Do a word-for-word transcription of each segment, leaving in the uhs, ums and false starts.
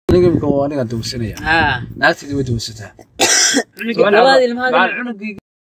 aniga imika waa aniga dawsanaya ها naagtayda way dawsataa labada ilmaha cunugii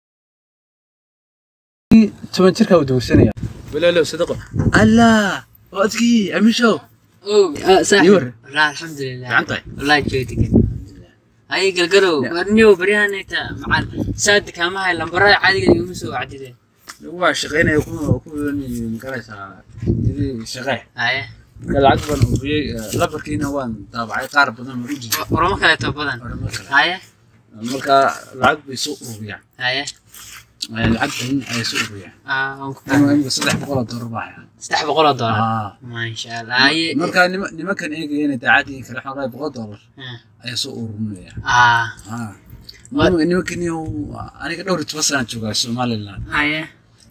toban jirka uu dawsanaya walaalo sadaqo allah waadkii amisho اوه صاحب لا الحمد لله والله جودك هاي قلقلو ورنيو بريان انت مع سادك ما هاي لمبراي عادي يوم سو عديده waa shaqeynaya ku ku makaraysa idii shaqay هاي lacag badan oo biyay labarkiina waan daabacay qaar badan oo rujin ورما kale to badan هاي marka lacag bay soo ururiyaan هاي lacag badan ay soo ururiyaan اه ama saddex boqol oo dollar baa saddex boqol oo dollar ما شاء الله هاي marka nimankan eegayeen daacadii kala xoray boqol dollar ay soo ururinaya اه اه nimankan iyo aniga dhowr iyo toban sano joogaa Soomaaliland هاي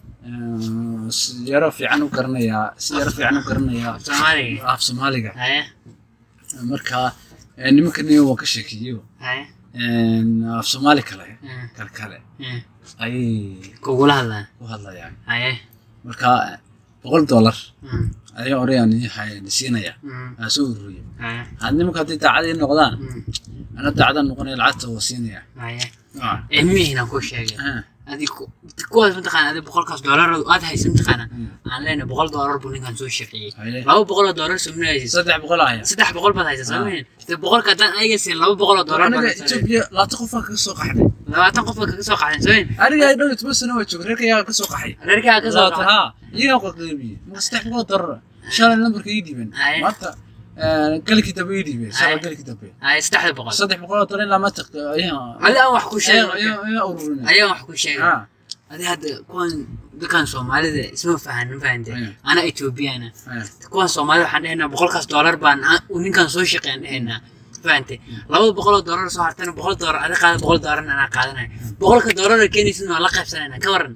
سيارة في عنو كرنيا سيارة في عنو كرنيا Soomaaliga af Soomaaliga هاي marka nimankan iyo ka sheekiyo هاي een af Soomaali kale kal kale ay kugula hadlaan ku hadlayaan هاي marka boqol dollar ay orayaan yahay siinaya asoo ururiyo هاي had nimanka hadii daacad noqdaan ana daacad noqonay lacagta oo siinaya هاي ah ilmihiina ku sheegay هذيك كويس متقنا هذه بقول كاس دولار وقت هاي سمتقنا عن لنا بقول دولار بنين كان سوي شقي لو بقول دولار سمنا يجي صدق بقول هاي صدق بقول بس هاي سمين بقول كذا أي شيء لو بقول دولار أنا تبي لا تخفك السوق حدي لا تخفك السوق حدي زين أنا قاعد أقول تبص أنا وجهك ريك يا السوق حدي ريك يا السوق ها يا قلبي مستحق ضر إن شاء الله النمبر كيدي من ما أنت قال كتاب يدي بس قال كتاب هاي صدق بقول صدق بقول طريق لا ما تق يا هلا وحكوا شيء يا يا أورنا هيا وحكوا شيء هذا هذا كون دكان سومالي اسمه فهن فهمت أنا إثيوبي أنا كون سومالي حنا هنا بقول كاس دولار بان ونين كان سوي شقين هنا فهمت لو بقول دولار صارتنا بقول دولار أنا قاعد بقول دولار أنا قاعدنا بقول كدولار كيني سنو على قف سنة كورن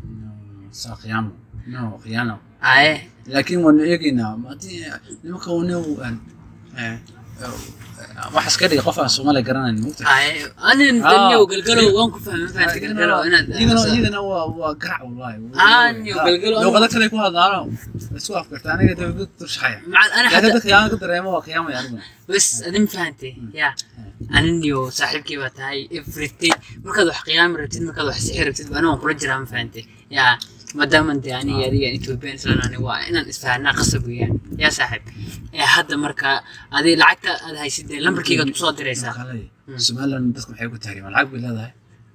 ساقيام نو خيانة أيه لكن من يجينا ما تي لما كونوا أن واحد كده يقف على الصومالي قرنا الموت. أيه أنا نتني وقلقلوا وانكم فهم فهمت قلقلوا أنا. يجينا يجينا هو هو قرع والله. أني وقلقلوا. لو قدرت لك هذا أنا بس واقف كرت أنا قلت قلت ترش حياة. مع أنا حتى. قدرت خيانة قدر يا مو خيانة يعني. بس أنا فهمتي يا أني وصاحب كيف هاي إفرتي مركز حقيام رتين مركز حسحر رتين أنا وبرجر هم فهمتي يا ما دام أنت يعني يا يعني توبين سلنا أنا وإن إسفهنا قصب يعني يا صاحب يا حد مركا هذه العكت هذا هي سيد لما كي قد تصادر رئيسا سؤال بدكم حيكون تهريم العقب هذا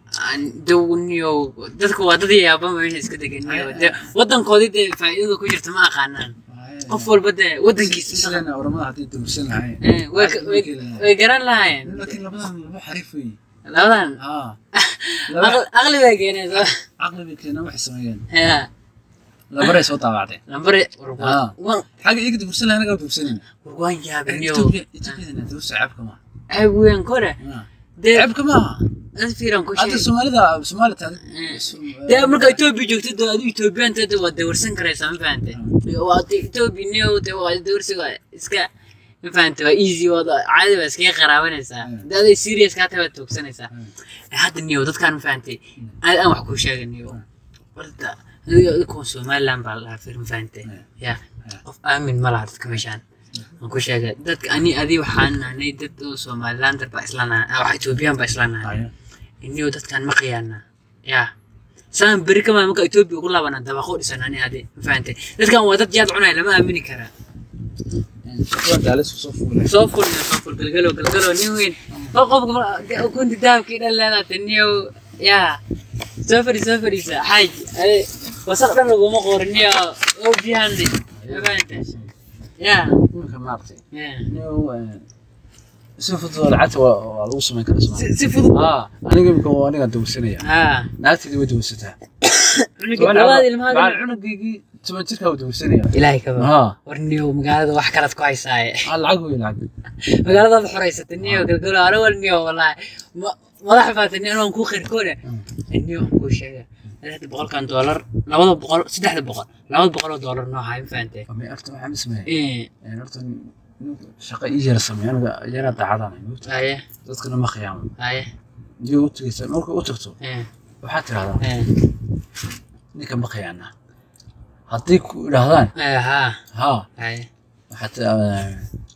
دونيو dadku waa dad yaaba ma meesha iska deganay wadankoodii faa'iido ku jirta ma aqaanaan qof walba wadankiisa sidana oramada hadii dawsan lahayn ee way garan lahayn laakiin labadan laba xariifay labadan ha aqli bay keenaysaa aqli bay keenaysaa wax sameeyeen ha lambar soo taabacday lambar waa xaga iga dawsan lahayn anaga dawsanin waan yaabniyo itibina dawsa cabka ma ay weyn kore cabka ma أذكرهم كل شيء. هذا السومالي ذا سومالي هذا. ده أمريكا إثيوبيا جوكت ده أدي إثيوبيا أنت ده ودورسن كريسان فهمت. وأدي إثيوبيا نيو ده ودورسن إسكا فهمت وإيزي وضع عادي بس كي قرابين إسا. ده ده سيريس كاتبة توكسن إسا. هذا النيو ده كان فهمت. أنا أنا أحكي شيء النيو. ورد ده يكون سومالي لام بالله فيلم فهمت. يا أمين ملعت كمشان. أقول شيء ده أني أدي وحنا أني ده سومالي تربى إسلانا أو إثيوبيا بإسلانا. إني ودت كان مقيانا يا سام بريكا ما ممكن إثيوبيا يقول لا أنا دبخو لسناني هذه فهمت ده كان ودت جاد عنا لما أمني كرا جالس وصفوا صفوا صفوا قلقلوا قلقلوا نيوين فوق كنت دام كده لا لا تنيو يا سافري سافري سا حاج وسقنا نقوم قرنيا أو بيهندي فهمت يا ممكن مارتي يا نيو سيفضل العتوة والوصل من كل اسمه. سيفضل. آه أنا قبل كم أنا قاعد دوسني. آه. نأتي دوي دوستها. هذا المهاجم. مع العنق دقيقي تبى تركها ودوسني. إلهي كمان. ها. ورنيو مقالة وحكرت كويس هاي. العقب العقب. مقالة بحريسة النيو قال قولوا أنا والنيو والله ما ما راح فات إني أنا ونكون خير كونه. النيو كل شيء. هذا بقول كان دولار لا هذا بقول سدح بقول لا هذا بقول دولار نوع هاي فهمتي. أمي أرتم عم اسمه. إيه. يعني أرتم شقة يجري سمي أنا جرى تعاطاني. أيه. تذكر ما خيام. أيه. جو تيجي مرك أوتكتو. إيه. وحتى هذا. إيه. نيك ما خيانا. هتيك لهذان. إيه ها. ها. أيه. وحتى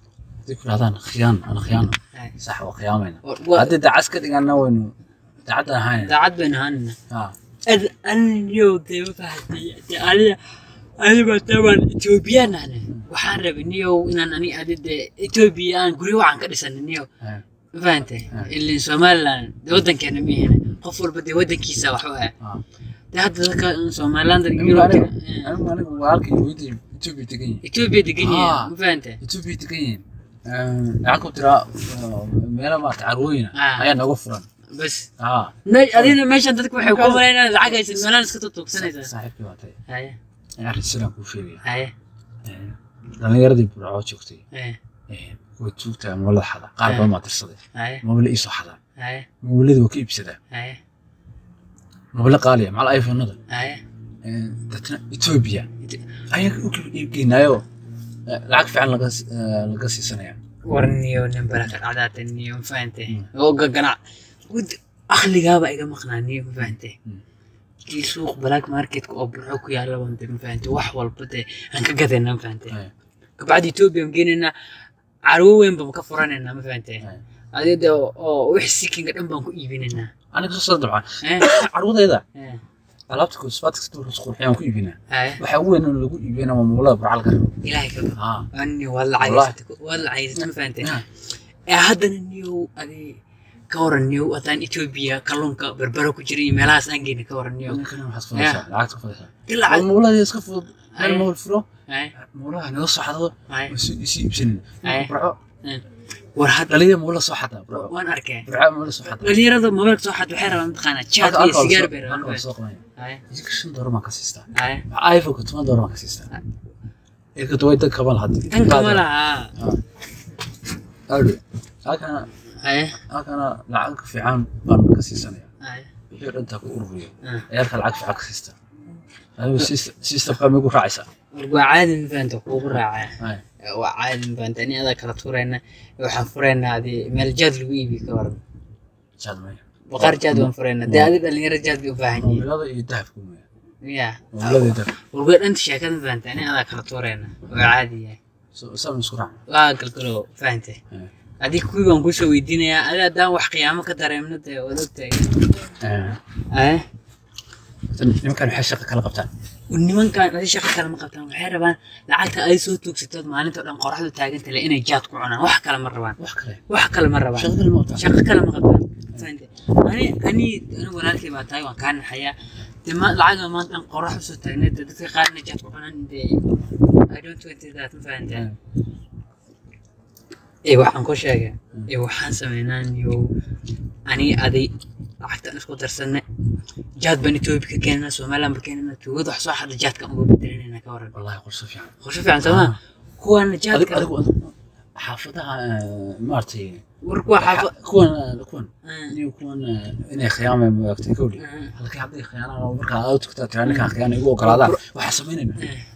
ذكر هذا خيان أنا خيانة صح وخيامنا و- هذا دعس كده قالنا وإنه تعدى هاي daacad baynu ahaanina آه aniyo dee ma fahatay dee aniga aniga taban Ethiopian ane waxaan rabay niyo inaan ani adide Ethiopia aan guri waxaan ka dhisanniyo آه ma fahantay ilaa Somaliland dee wadankeena miina qof walba dee wadankiisa wax u ah آه dee hadda dadka Somaliland أنا iyo أنا أنا وعارك يودي تبي تجين Ethiopia degan آه. yahay ma fahantay تبي تجين عقب ترى ميلا ما تعروينا آه. هيا نغفرن bas آه me- adina meeshan dadku waxay ku maleynayaan lacag aysan meelaan iska tuugsanaysaa صاحبي واتي haye يا أخي السلام كل شيء haye أنا يردي برعو شوفتي haye وتوقت مولد حدا قارب ما ترصدي haye مولد إيش حدا haye مولد وكيف سدا haye مولد قالي مع الآيفون هذا haye تتنا إثيوبيا أي يمكن أيوه العكس فعلا لقص لقص سنة يعني warniyo nin baraka dhacdaataniyo ma fahantay oo gaganac wad akhligaaba iga maqnaaniyo ma fahantay kii suuq black market oo burco ku yaala wanda ma fahantay wax walba de aan ka gadayna ma fahantay kabacdi Ethiopia mgeenina carwo weyn baan ka furanayna ma fahantay adida oo wix sikinga dhan baan ku iibinayna أنا كنت صدق طبعا eh عروض هذا eh alaabta ku sfaadka sidoo soo qurxiyaan ku iibina eh waxa weyn in lagu iibina waa moolada burcal gar ilaahay ka ha anni wallahi wallahi ma fahantay ee haddana niyo adi ka waraniyo wadaan Ethiopia kalluunka berbera ku jiray meelahaas aan geeyay ka waraniyo kana waxa fadhiisa lacagta ku fadhiisa ilaa moolada iska fudud hal mool furo eh moolaha naga soo xadado eh isi ibsin burco war hadda dhaliya moolada soo xada burco waan arkay burco moolada soo xada dhalinyarada mobilka soo xad waxay rabaan taqaana chat iyo sigaar bay rabaan soo qanay ay iska shan dooro ma ka siista ay iPhone ku toban dooro ma ka siista ee ka taway dad kabal hadda tan kamala أولي هكذا ay هكذا العقد في عام بان كسيسنة ay يحير أنت كأوروبية آه. يركل العقد في عقد سيستم هذا سيستم سيستم كم يقول رئيسة waa caadi ma fahanta kuugu raacay هاي waa caadi ma fahanta ani adaa kala tuurayna waxaan furaynaa adi meel jaad lagu iibi ka waran شاد ماي baqaar jaad waan furaynaa dee adi dhalinyaro jaad bay u baahan yihiin مولانا يدهف كم ya مولانا يدهف wargay dhanta sheekada ma fahanta ani adaa kala tuurayna waa caadi yahay سام مسكرع waa galgalo fahantay adig kuwii baan kusoo weydiinayaa adi haddaan wax qiyaamo ka dareemno dee waad ogtahay ay يمكن حشقة كلا قبتان nimankan adi shaqo kale ma qabtaan waxay rabaan lacagta ay soo tuugsatood maalinta dhan qoraxdu taaganta le inay jaad ku cunaan wax kale ma rabaan وحكرة wax kale ma rabaan شغل الموضوع shaqo kale ma qabtaan fahantay ani ani ani walaalkay baa tahay waan kaa naxayaa dee ma lacag maanta dhan qorax usoo taagneed dee dadka qaarna jaad ku cunaan dee I don't want that ma fahantay ee waxaan ku sheegay ee waxaan sameynaa niyo ani adi lacagtan isku darsanay jaad baan Ethiopia ka keenana Soomaaliland ba keenana tuugada wax soo xada jaadka ugu bedelinayna ka waran والله يقول صفيان qorshe fiican sama kuwan jaadka أديك حافظها مارتي warku xafa كون كون نيو كون إني خيانة ما أكتكولي هذا كي عبدي خيانة أنا بركة أوت كنت تراني كان خيانة يقول كلا هذا وحسميننا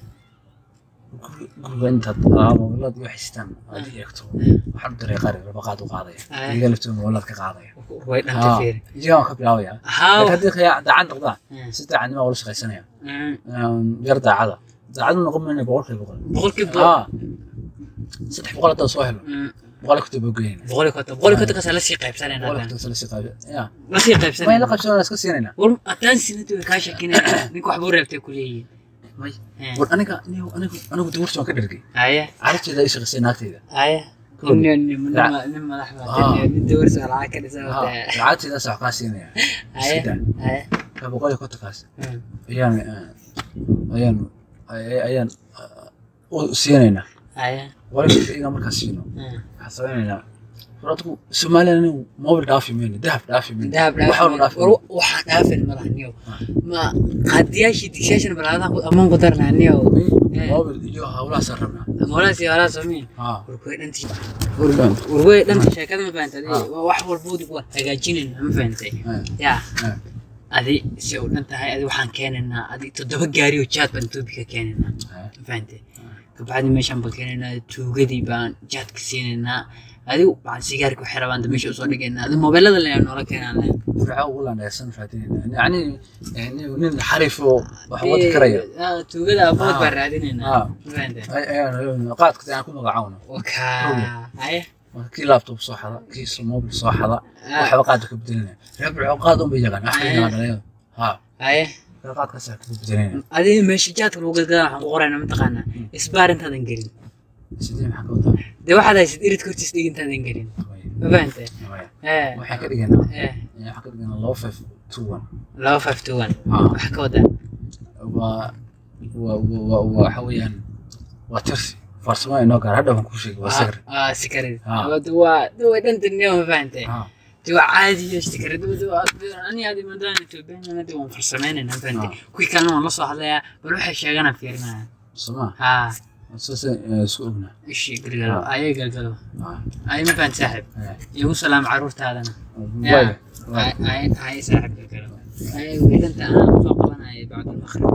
قول أنت طالما ولد يحسن هذه يكتب وحد دري قاري ربقات وقاضي يقول لك ولد كقاضي way dhanta fiir جاوا كبلاوي يا ها هذه خيانة ده عندك ده ستة عندي ما أقولش خيسنة يرضى عذا ده عندنا نقوم من بقول خي بقول boqolkiiba آه ستة بقول ده صاحب بقول كتب بقولين boqolkiiba boqolkiiba ka sala si qaybsanayna بقول hadda كتب سلسلة قابل يا la si ما qaybsanayna يلقى شو ناس كسيرنا war ataan sinadu ka shakinayna ninku wax buu reebtay kuleeyay ماي وأنا كا نيو أنا أنا كنت ورث ما كدركي aya عرفت إذا إيش غسين هكذا aya inni inni nimma laxba inni dawr soo lacag ka dhisay عرفت إذا ساق قاسين يعني aya aya فبقول كنت قاس أيام أيام أيام سيننا aya ولا كنت إذا مركز سينو حسبنا فراتكو سومالنا ما بدافع مني ذهب دافع مني dahab وحول دافع waxa dhaafin madaxniyo ma qadiyashi discussion balada amaan ku darnaaniyo ما بديو هؤلاء سرنا moolaasi wala sameyn ها warkay dhantii ورقان warkay dhantii sheekada ma fahantaday wax walbood waa hagaajinin ma fahantay ya adi si uu dhantahay adi waxaan keenaynaa adi toddoba gaari oo jaad baan Ethiopia keenaynaa ma fahantay kabacdi meeshan baan keenaynaa tuugadii baan jaad ka siinaynaa adigu baan sigaarka waxay rabaan meesha u soo dhigayna adigu mobilada la noola keenaan waxa uu la dheesan raadinayna yani yani nin xariif oo wax wada karaya tuugada abood baa raadinayna fahanteen ay ay qaadka aan ku magacaawno waka ay kii laptop soo xada kii mobil soo xada waxa qaad ka bedelina rabco qaad oo bayagan axina dhalayo ha ay qaad ka saar ka bedelina adigu meesha jaadka lagu gadgaa waxaan qorayna ma taqaana isbaar intaadan gelin sidii maxaa ka wadaa de waxaad haysid irid kortiis dhigintaadan gelin ma fahanteen ee waxa ka dhiganaa ee waxa ka dhiganaa laba five two one laba five two one waxa ka wadaa waa waa waxa weeyaan waa tirsi farsamo inoo gaar hadda waan ku sheegay waa sakar ah sakar waa waa dhantan ma fahanteen تو عادي يشتكر دو دو أنا هذه مدانة تبين أنا دو فرسمين أنا فهمت كوي كانوا نص عليها بروح الشجرة في رنا سما ها أساسا سؤالنا إيش قالوا أيه قالوا أيه ما فهمت ساحب يو سلام عروت هذا أنا أيه أيه ساحب قالوا أيه وإذا أنت أنا فوق أنا بعد المخرج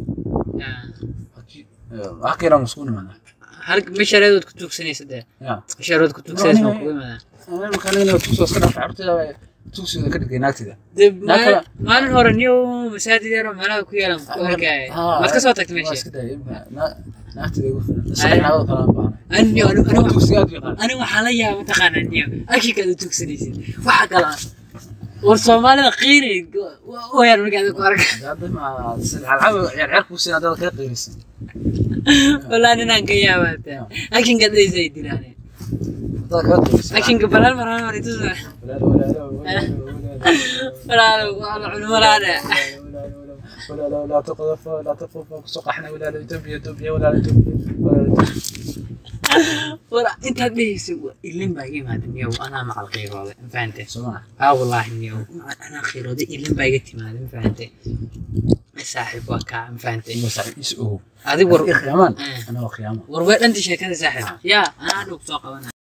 أكيد مسكون معنا هل مش رأيت كتوك سنة سده مش رأيت كتوك سنة مقوي معنا أنا مكاني توكسو أصلا في عرضي توكسو كده جيناتي ده ما ما نهار اليوم مساعد يديرهم أنا كويا لهم كويا ما تكسرت تمشي بس كده يبقى نا ناتي ده يقول بس أنا هذا كلام بعنا أنا أنا أنا توكسيات يقال أنا وحاليا متقن اليوم أكيد كده توكسو نيسي واحد كلام والصومالي خيري ويا المقعد كورك هذا ما العاب يعني عرفوا سنة هذا كده قيس والله أنا نانكيا ما أنت أكيد كده يزيد دلاني لكن قبل المرة ما ريتوزع لا لا لا لا لا ولا لا لا تقذف لا تقذف سوق احنا ولا لا تبي تبي ولا لا تبي ولا انت ليش اللين باقي ما دنيا وانا مع الغير هذا فهمت سمع اه والله اني انا خير هذا اللين باقي ما فهمت ساحب وكا فهمت مساعد يسوق هذه ور خيامان انا وخيامان ور انت شيء كذا ساحب يا انا ادوك سوق وانا